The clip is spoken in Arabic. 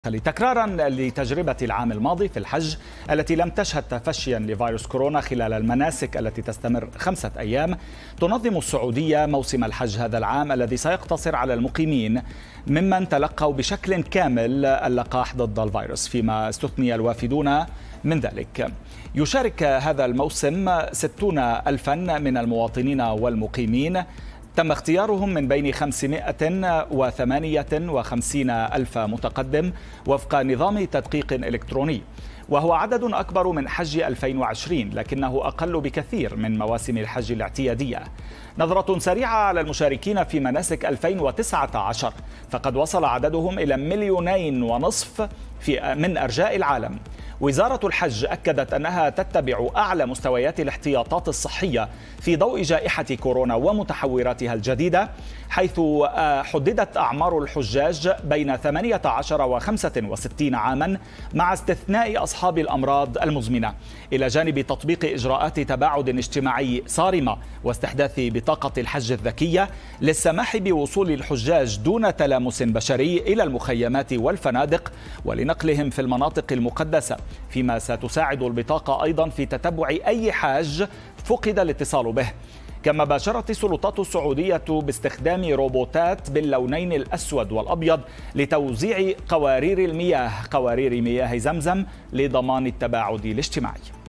تكرارا لتجربة العام الماضي في الحج التي لم تشهد تفشيا لفيروس كورونا خلال المناسك التي تستمر 5 أيام، تنظم السعودية موسم الحج هذا العام الذي سيقتصر على المقيمين ممن تلقوا بشكل كامل اللقاح ضد الفيروس، فيما استثني الوافدون من ذلك. يشارك هذا الموسم 60,000 من المواطنين والمقيمين، تم اختيارهم من بين 558,000 متقدم وفق نظام تدقيق إلكتروني، وهو عدد أكبر من حج 2020 لكنه أقل بكثير من مواسم الحج الاعتيادية. نظرة سريعة على المشاركين في مناسك 2019 فقد وصل عددهم إلى 2,500,000 من أرجاء العالم. وزارة الحج أكدت أنها تتبع أعلى مستويات الاحتياطات الصحية في ضوء جائحة كورونا ومتحوراتها الجديدة، حيث حددت أعمار الحجاج بين 18 و65 عاما مع استثناء أصحاب الأمراض المزمنة، إلى جانب تطبيق إجراءات تباعد اجتماعي صارمة واستحداث بطاقة الحج الذكية للسماح بوصول الحجاج دون تلامس بشري إلى المخيمات والفنادق ولنقلهم في المناطق المقدسة، فيما ستساعد البطاقة أيضا في تتبع أي حاج فقد الاتصال به. كما باشرت السلطات السعودية باستخدام روبوتات باللونين الأسود والأبيض لتوزيع قوارير مياه زمزم لضمان التباعد الاجتماعي.